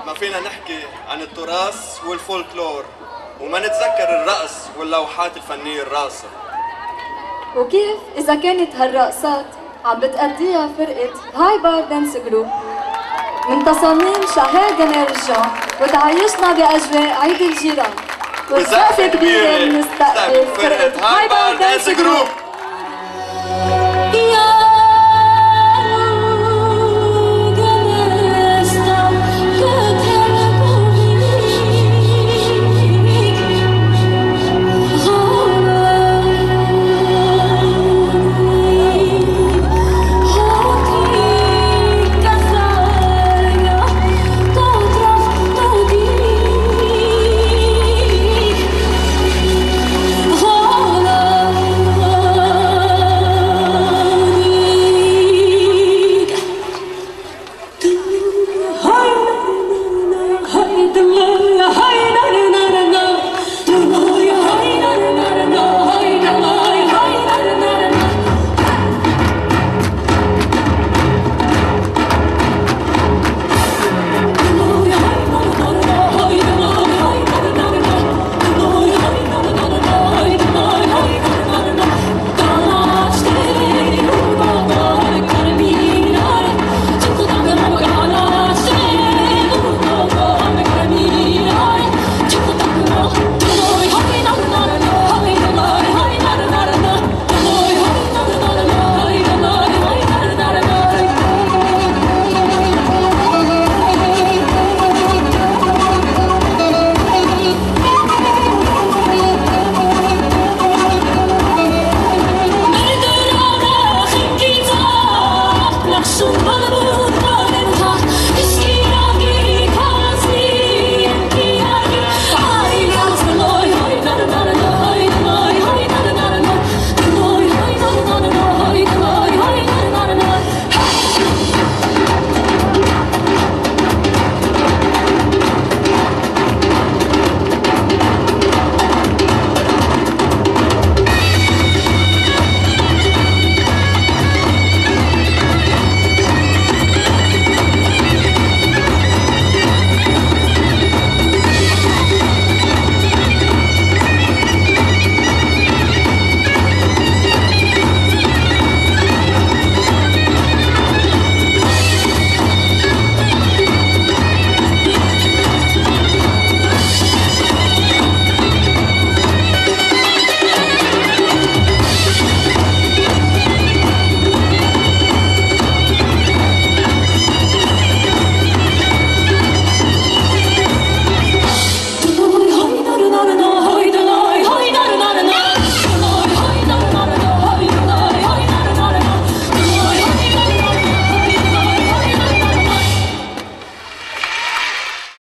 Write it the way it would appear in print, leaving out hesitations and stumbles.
ما فينا نحكي عن التراث والفولكلور وما نتذكر الرقص واللوحات الفنية الراقصة. وكيف إذا كانت هالرقصات عم بتأديها فرقة هاي بار دانس جروب من تصاميم شهادة ميرجان وتعيشنا بأجواء عيد الجيران، وبسقفة كبيرة بنستقبل فرقة هاي بار دانس جروب.